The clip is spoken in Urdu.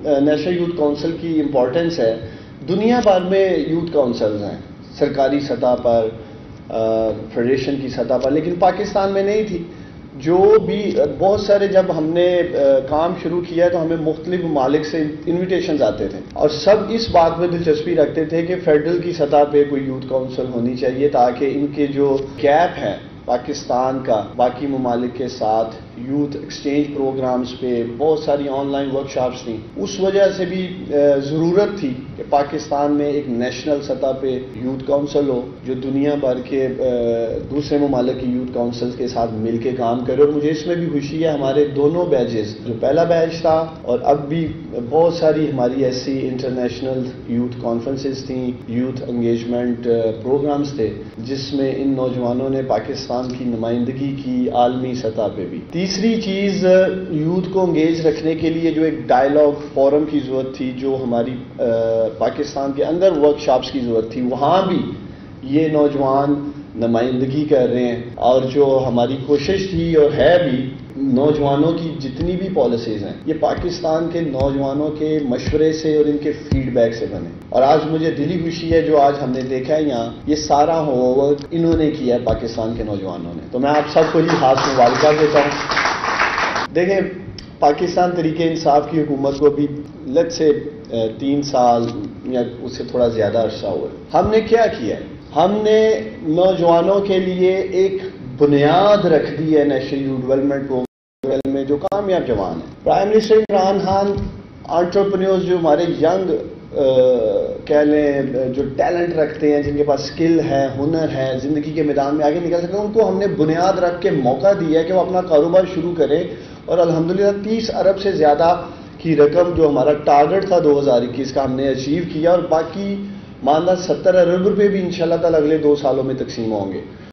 نیشنل یوتھ کونسل کی امپورٹنس ہے، دنیا بھر میں یوتھ کونسلز ہیں سرکاری سطح پر، فیڈریشن کی سطح پر، لیکن پاکستان میں نہیں تھی. جو بھی بہت سارے جب ہم نے کام شروع کیا تو ہمیں مختلف ممالک سے انویٹیشنز آتے تھے اور سب اس بات میں دلچسپی رکھتے تھے کہ فیڈرل کی سطح پہ کوئی یوتھ کونسل ہونی چاہیے تاکہ ان کے جو گیپ ہے پاکستان کا باقی ممالک کے ساتھ یوتھ ایکسچینج پروگرامز پہ بہت ساری آن لائن ورکشاپس تھیں، اس وجہ سے بھی ضرورت تھی کہ پاکستان میں ایک نیشنل سطح پہ یوتھ کونسل ہو جو دنیا بھر کے دوسرے ممالک کی یوتھ کونسلز کے ساتھ مل کے کام کرے. اور مجھے اس میں بھی خوشی ہے ہمارے دونوں بیچز، جو پہلا بیچ تھا اور اب بھی بہت ساری ہماری ایسی انٹرنیشنل یوتھ کانفرنسز تھیں، یوتھ انگیجمنٹ پروگرامز تھے جس میں ان نوجوانوں نے پاکستان کی نمائندگی کی عالمی سطح پہ بھی. تیسری چیز یوتھ کو انگیج رکھنے کے لیے جو ایک ڈائلاگ فورم کی ضرورت تھی، جو ہماری پاکستان کے اندر ورکشاپس کی ضرورت تھی، وہاں بھی یہ نوجوان نمائندگی کر رہے ہیں. اور جو ہماری کوشش تھی اور ہے بھی، نوجوانوں کی جتنی بھی پالیسیز ہیں یہ پاکستان کے نوجوانوں کے مشورے سے اور ان کے فیڈ بیک سے بنے. اور آج مجھے دلی خوشی ہے جو آج ہم نے دیکھا ہے یہاں، یہ سارا ہوم ورک انہوں نے کیا ہے پاکستان کے نوجوانوں نے. تو میں آپ سب کو یہ خاص مبارکباد دیتا ہوں. دیکھیں، پاکستان تحریک انصاف کی حکومت کو بھی لیٹ سے 3 سال یا اس سے تھوڑا زیادہ عرصہ ہوا. ہم نے کیا کیا ہے؟ ہم نے نوجوانوں کے لیے ایک بنیاد رکھ دی ہے نیشنل یوتھ ڈیولپمنٹ پروگرام میں جو کامیاب جوان ہیں. Prime minister Imran Khan entrepreneurs جو ہمارے ینگ کہہ لیں جو ٹیلنٹ رکھتے ہیں، جن کے پاس اسکل ہے، ہنر ہے، زندگی کے میدان میں آگے نکل سکتے ہیں، ان کو ہم نے بنیاد رکھ کے موقع دیا ہے کہ وہ اپنا کاروبار شروع کریں. اور الحمدللہ 30 ارب سے زیادہ کی رقم جو ہمارا ٹارگٹ تھا 2021 کا ہم نے اچیو کیا، اور باقی ماندہ 70 ارب روپے بھی انشاءاللہ تعالی اگلے 2 سالوں میں تقسیم ہوں گے.